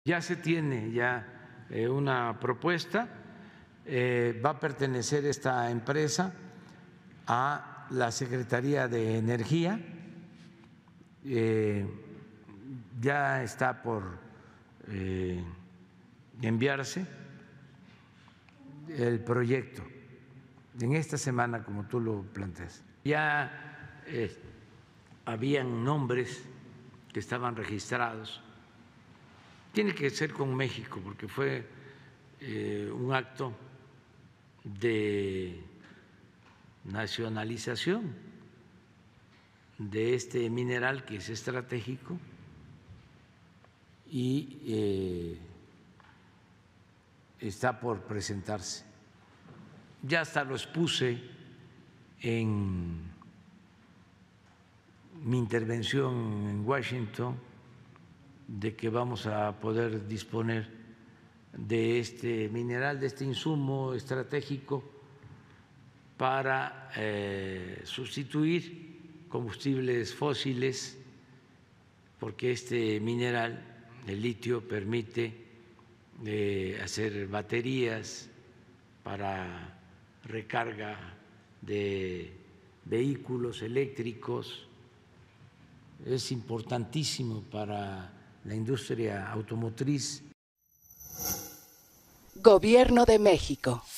Ya se tiene una propuesta, va a pertenecer esta empresa a la Secretaría de Energía, ya está por enviarse el proyecto en esta semana, como tú lo planteas. Ya habían nombres que estaban registrados. Tiene que ser con México porque fue un acto de nacionalización de este mineral que es estratégico y está por presentarse. Ya hasta lo expuse en mi intervención en Washington, de que vamos a poder disponer de este mineral, de este insumo estratégico para sustituir combustibles fósiles, porque este mineral, el litio, permite hacer baterías para recarga de vehículos eléctricos. Es importantísimo para la industria automotriz. Gobierno de México.